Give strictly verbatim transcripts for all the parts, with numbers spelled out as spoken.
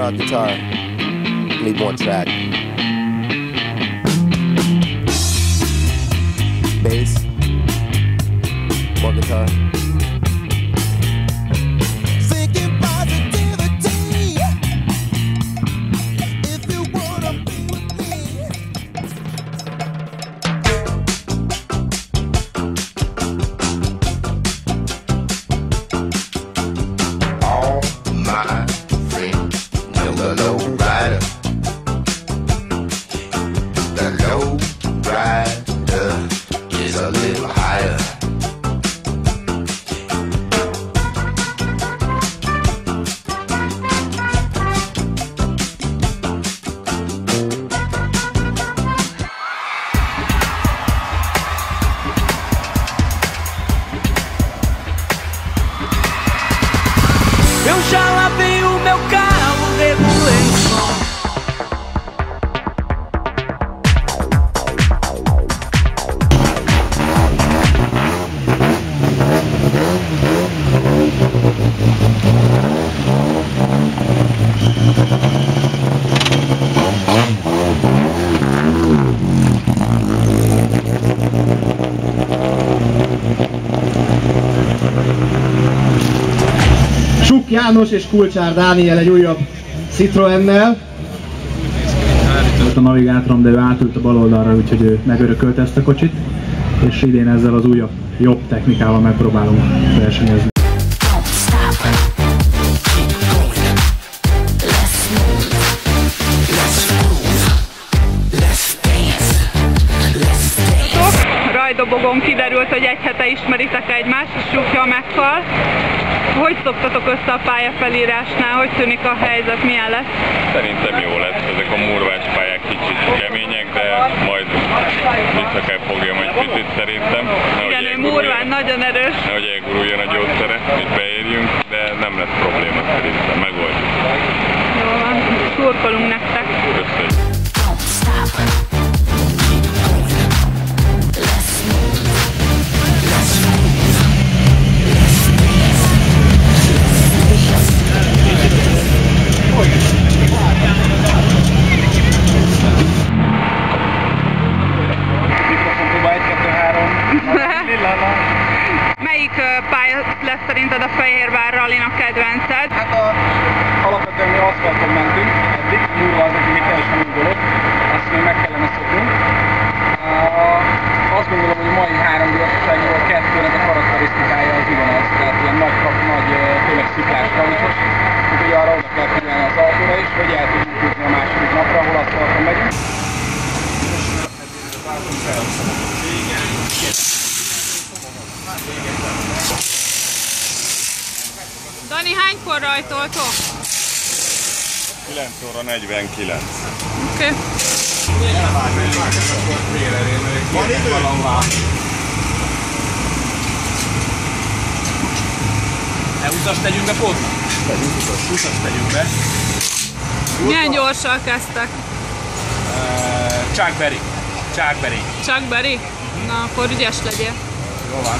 uh, guitar. Need more track. Bass. More guitar. Eu já lavei o meu carro, regulei o som. Suk János és Kulcsár Dániel egy újabb Citroennel. A navigátorom, de ő átült a bal oldalra, úgyhogy ő megörökölte ezt a kocsit. És idén ezzel az újabb, jobb technikával megpróbálunk versenyezni. Rajdobogon kiderült, hogy egy hete ismeritek egymást, és Sukja meghal. Hogy szoktatok össze a pályafelírásnál? Hogy tűnik a helyzet? Milyen lesz? Szerintem jó lesz. Ezek a murvás pályák kicsit kemények, de majd vissza kell fogjam egy picit szerintem. Igen, ő murván nagyon erős. Nehogy elguruljon a gyógyszere, hogy beérjünk, de nem lesz probléma szerintem. Megoldjuk. Jó van, szurkolunk nektek. Köszönjük. Melyik pálya lesz szerinted a Fehérvár rallinak kedvenced? Hát a, alapvetően mi aszfalton mentünk eddig, murva az neki még teljesen új dolog, azt még meg kellene szoknunk. Uh, azt gondolom, hogy a mai három gyorsaságból kettőnek a karakterisztikája az ugyanaz, tehát ilyen nagy, nagy tényleg sziklás kavisos, úgyhogy arra oda kell figyelni az autóra is, hogy el tudjuk jutni a második napra, ahol aszfalton megyünk. Dani, hánykor rajtoltok? kilenc óra negyvenkilenc. Oké. Okay. Van idő? Ne húszas tegyünk be pótnak? Tegyünk húszas. húszas tegyünk be. Milyen gyorsan kezdtek? Uh, Chuck Berry. Chuck Berry. Chuck Berry? Na, akkor ügyes legyél. Jó van.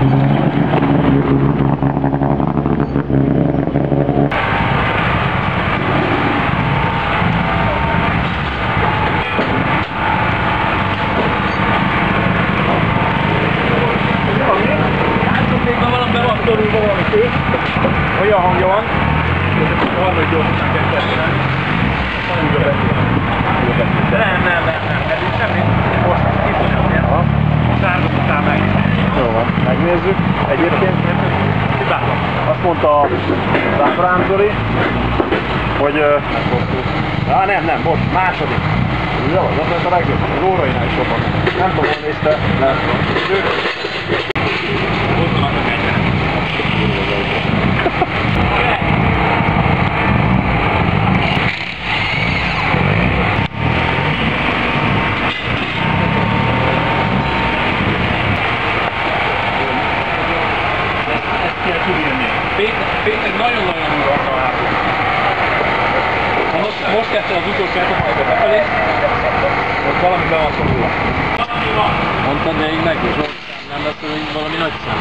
Olyan hangja van, hogy harmadik gyorsan kell kezdeni. Nem, nem, nem, nem, ez itt semmi. Most kifogom ilyen. Sárga számláig. Jó van, megnézzük. Egyébként hibátlan. Azt mondta a Zábrán Zoli, hogy... Á, nem, nem, bocs, második. Jó, az lett a legjobb. Az órainál is jobban. Nem tudom, hol nézte, nem tudom. Ott van a egyben. Péntek nagyon-nagyon úr akar hátul. Most, most kezdte az utolsó etapába befelé, ott valami be van szorulva. Mondtad még meg, hogy Zsolt nem lesz, hogy valami nagy szám.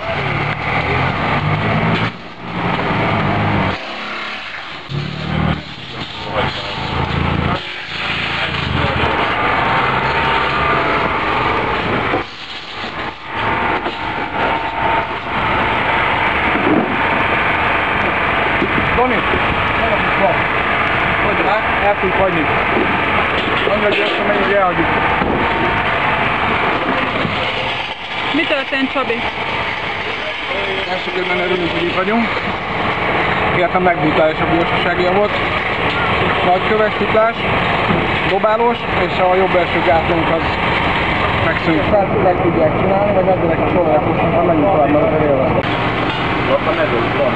Toni, megakik van. Hogy rá, el tudjuk hagyni. Annyira gyorsan megyünk, hogy elhagyjuk. Mi történt, Csabi? Első körben örülünk, hogy itt vagyunk. Értem legbrutálisabb gyorsaságja volt. Nagy köves, titlás, dobálós, és a jobb első gátlónk az megszűnt. Tehát meg tudják csinálni, vagy megyenek a sorolják, most már menjünk tovább, mert az élve. Ott a mező, van.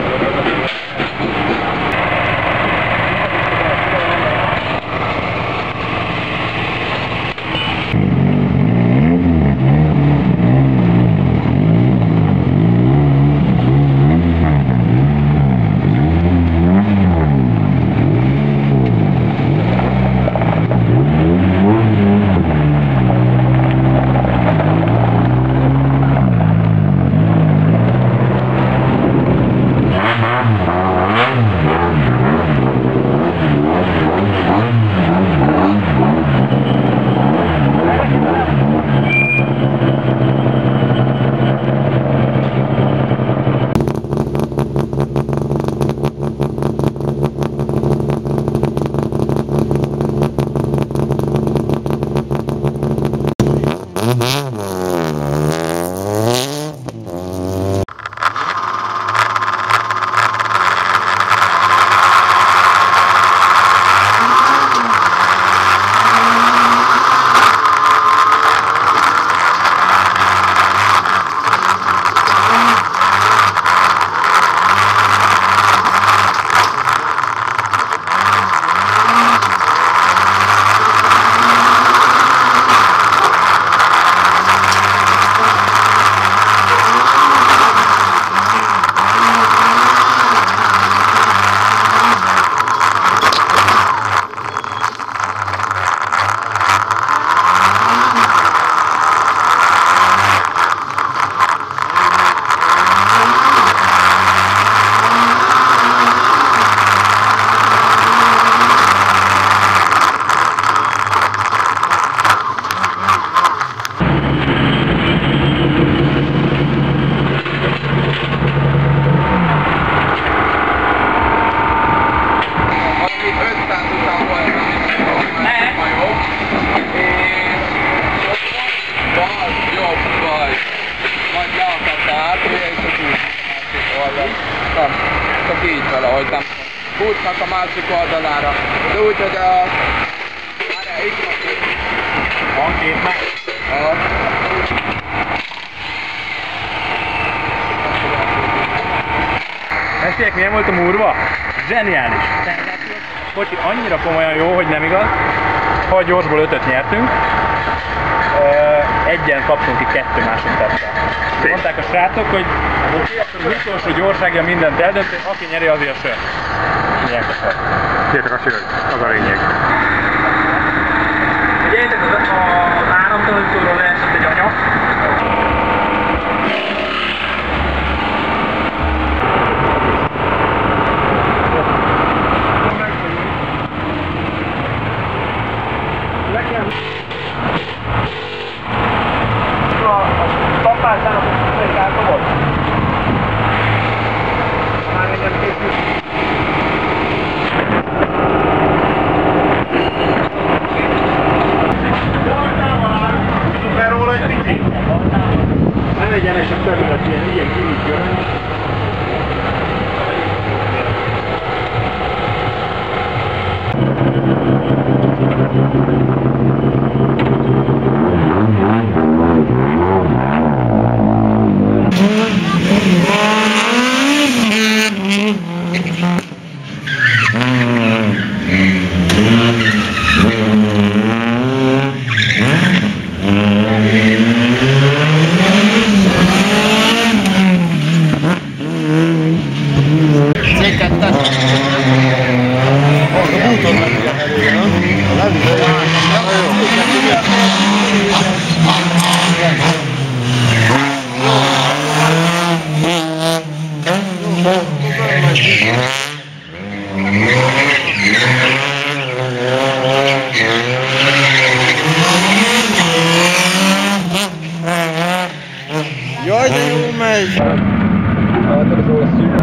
Csak így valahogy nem útnak a másik oldalára. De úgy, hogy a... Várjál, itt van két. Van két meg? Aha. Tessék, milyen volt a múrva? Zseniális! Kocsi annyira komolyan jó, hogy nem igaz. Ha gyorsból ötöt nyertünk, egyen kaptunk ki kettő másodperccel. Mondták a srácok, hogy az utolsó gyorságja mindent eldöntő, aki nyeri, azért a sör. Kértek a sör, az a lényeg. Figyeljetek, az áramtalanítóról leesett egy anya. felület ilyen, ilyen kívül jön. Jaj, de jó megy! Hát ez olasz szűk.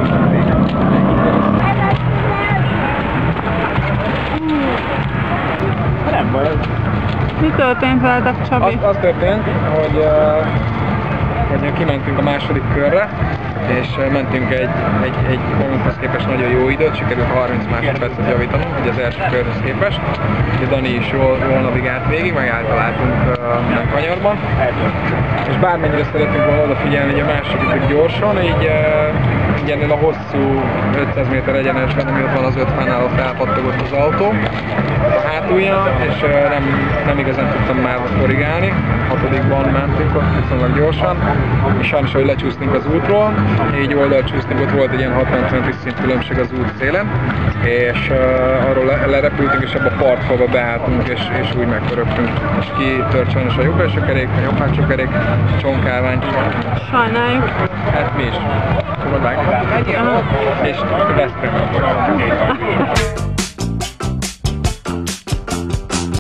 Nem baj. Mi történt veletek, Csabi? Az, az történt, hogy, uh, hogy kimentünk a második körre, és mentünk egy, egy, egy magunkhoz képest nagyon jó időt, sikerült harminc másodpercet javítanunk, ugye az első körhöz képest. De Dani is jól, jól navigált végig, meg általáltunk uh, a kanyarban. És bármennyire szeretünk volna odafigyelni, hogy a másodikat gyorsan, így, uh, így ennél a hosszú ötszáz méter egyenesben, ami ott van az ötvennél, ott elpattogott az autó a hátulján, és uh, nem, nem igazán tudtam már korrigálni. Hatodikban mentünk ott viszonylag gyorsan, és sajnos, hogy lecsúsztunk az útról, így oldalcsúsztunk, ott volt egy ilyen hatvan centis szint különbség az út szélen, és uh, arról le, lerepültünk, és ebbe a partfalba beálltunk, és, és úgy megpörögtünk. És kitört sajnos a jobb első kerék, a jobb hátsó kerék, csontkálvány. Sajnáljuk. Hát mi is. Tudod, és vesztünk.